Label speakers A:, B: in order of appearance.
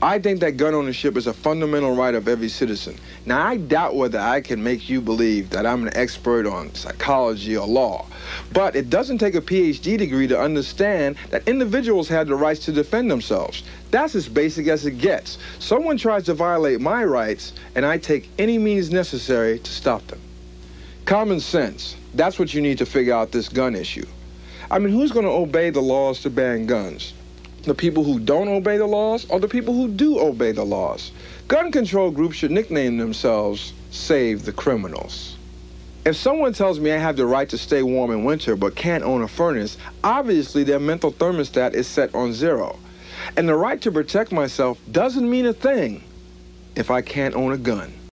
A: I think that gun ownership is a fundamental right of every citizen. Now, I doubt whether I can make you believe that I'm an expert on psychology or law, but it doesn't take a PhD degree to understand that individuals have the rights to defend themselves. That's as basic as it gets. Someone tries to violate my rights, and I take any means necessary to stop them. Common sense. That's what you need to figure out this gun issue. I mean, who's going to obey the laws to ban guns? The people who don't obey the laws or the people who do obey the laws? Gun control groups should nickname themselves Save the Criminals. If someone tells me I have the right to stay warm in winter but can't own a furnace, obviously their mental thermostat is set on 0. And the right to protect myself doesn't mean a thing if I can't own a gun.